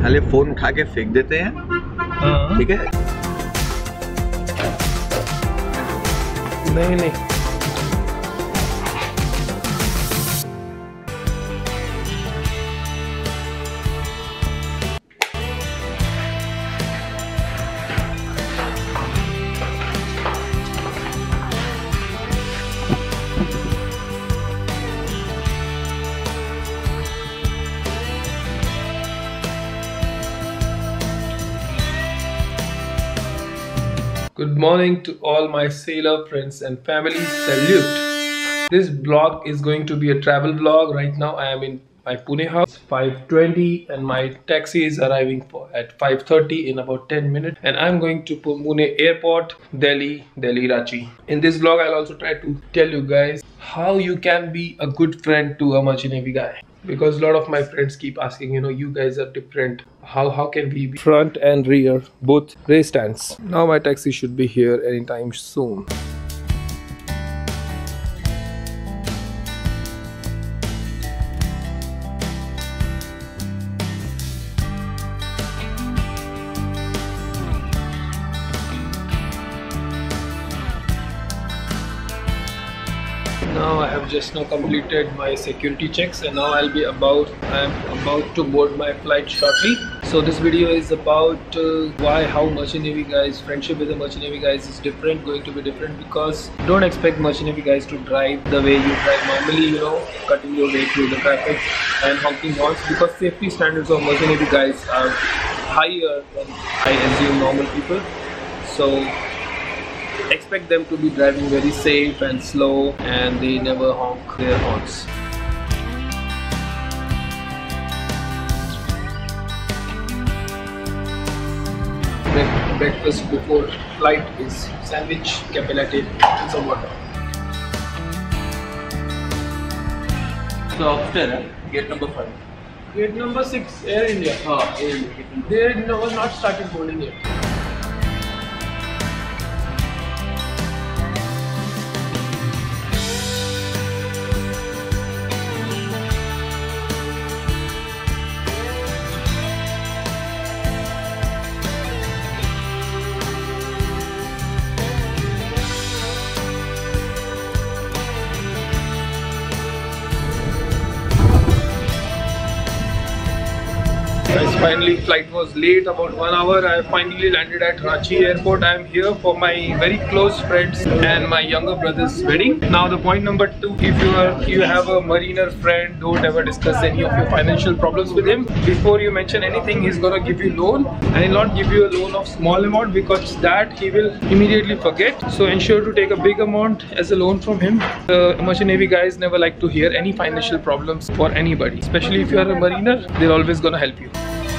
साले फोन उठा के फेंक देते हैं, ठीक है? नहीं नहीं, Good morning to all my sailor friends and family. Salute. This vlog is going to be a travel vlog. Right now I am in my Pune house, 5:20, and my taxi is arriving at 5:30 in about 10 minutes, and I'm going to Pune airport, Delhi Ranchi. In this vlog I'll also try to tell you guys how you can be a good friend to a merchant navy guy, because a lot of my friends keep asking, you guys are different, how can we be front and rear, both race stands. Now my taxi should be here anytime soon. Now I have just completed my security checks, and now I am about to board my flight shortly. So this video is about how merchant navy guys, friendship with the merchant navy guys is going to be different, because don't expect merchant navy guys to drive the way you drive normally, cutting your way through the traffic and honking horns, because safety standards of merchant navy guys are higher than I assume normal people. So expect them to be driving very safe and slow, and they never honk their horns. Breakfast before flight is sandwich, cafe latte, and some water. So after gate number 5. Gate number 6, Air India. Air India. They was not started boarding yet. Finally, flight was late about 1 hour. I finally landed at Ranchi airport. I am here for my very close friends and my younger brother's wedding. Now the point number 2, if you have a mariner friend, don't ever discuss any of your financial problems with him. Before you mention anything, he's gonna give you loan, and he'll not give you a loan of small amount, because that he will immediately forget. So ensure to take a big amount as a loan from him. Merchant navy guys never like to hear any financial problems for anybody, especially if you are a mariner. They're always gonna help you.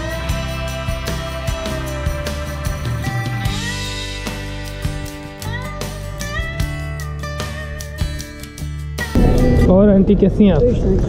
और aunty कैसी हैं आप?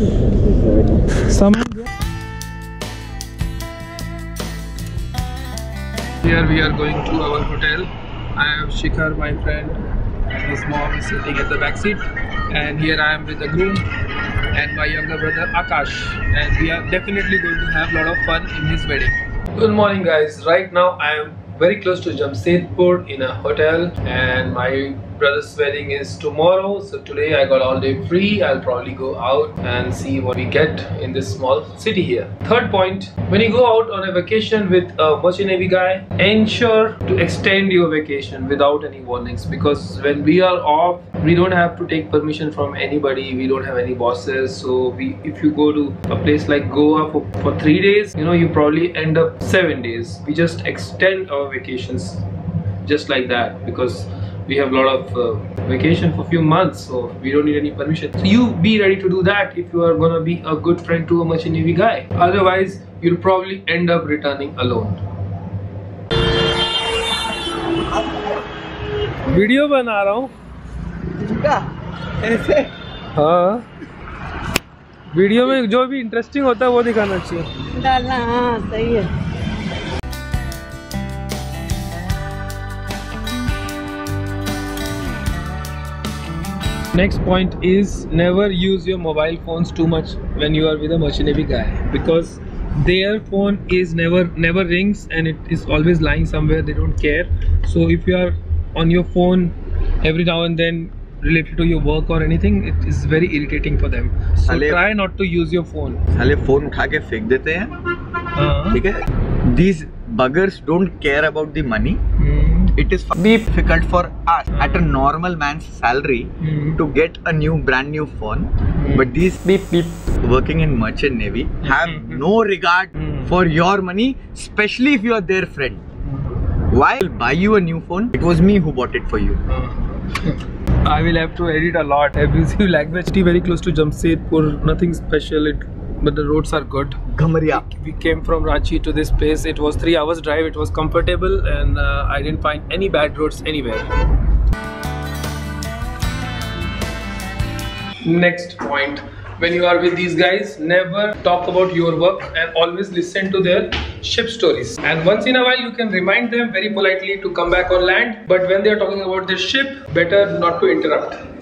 Here we are going to our hotel. I have Shikhar, my friend, and his mom is sitting at the back seat, and here I am with the groom and my younger brother Akash, and we are definitely going to have a lot of fun in his wedding. Good morning guys. Right now I am very close to Jamshedpur in a hotel, and my brother's wedding is tomorrow, so today I got all day free. I'll probably go out and see what we get in this small city here. Third point, when you go out on a vacation with a merchant navy guy, ensure to extend your vacation without any warnings, because when we are off, we don't have to take permission from anybody. We don't have any bosses. So if you go to a place like Goa for 3 days, you probably end up 7 days. We just extend our vacations just like that, because we have a lot of vacation for a few months, so we don't need any permission. So you be ready to do that if you are gonna be a good friend to a merchant navy guy. Otherwise, you'll probably end up returning alone. Video बना रहा हूँ। ऐसे? हाँ। Video में जो भी interesting होता है वो दिखाना चाहिए। डालना, हाँ सही है। Next point is never use your mobile phones too much when you are with a merchant navy guy, because their phone is never rings and it is always lying somewhere. They don't care. So if you are on your phone every now and then related to your work or anything, it is very irritating for them. So try not to use your phone. साले phone उठा के फेंक देते हैं, ठीक है? These buggers don't care about the money. It is difficult for us at a normal man's salary to get a brand new phone, but these people working in merchant navy have no regard for your money, especially if you are their friend. Why buy you a new phone? It was me who bought it for you. I will have to edit a lot. Abusive language. Very close to Jamshedpur. Nothing special. But the roads are good. Ghamariya. We came from Ranchi to this place. It was 3 hours drive. It was comfortable, and I didn't find any bad roads anywhere. Next point. When you are with these guys, never talk about your work and always listen to their ship stories. And once in a while, you can remind them very politely to come back on land. But when they are talking about their ship, better not to interrupt.